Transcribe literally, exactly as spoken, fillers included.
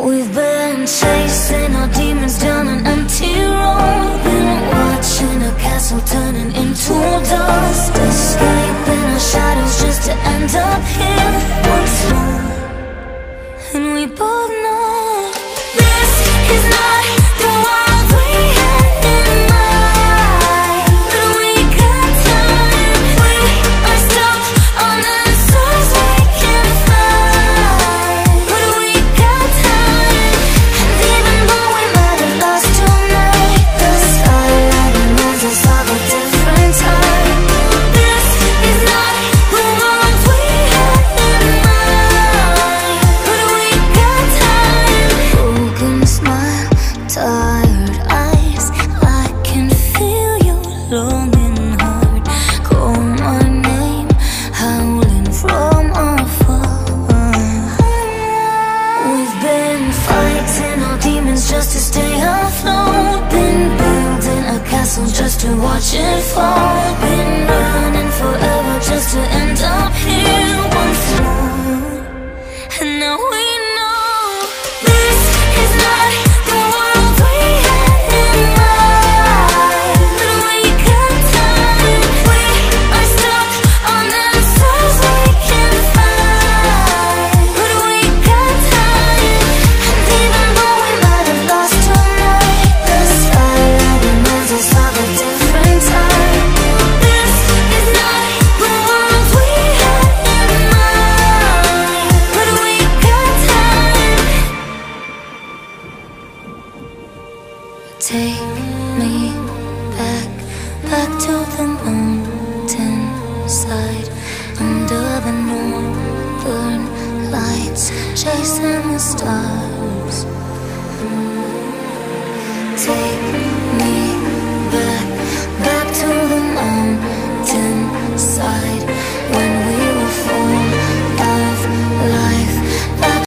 We've been chasing our demons down an empty road. Been watching a castle turning into dust, escaping our shadows just to end up here once more. And we both know this is not the world we had in mind. But we got time, we are stuck on answers we can't find. But we got time, and even though we might have lost tonight, the skyline reminds us of a different time. This is not the world we had in mind. But we got time. Broken smile, tired eyes, I can feel your longing heart. Call my name, howling from afar. We've been fighting our demons just to stay afloat. Been building a castle just to watch it fall. Been running forever just to end up here once more. And now we know this is not the world we had in mind. But we got time, we are stuck on answers we can't find. But we got time, and even though we might have lost tonight, the skyline reminds us of a different time. This is not the world we had in mind. But we got time. Take me back, back to the mountain side, under the northern lights, chasing the stars. Take me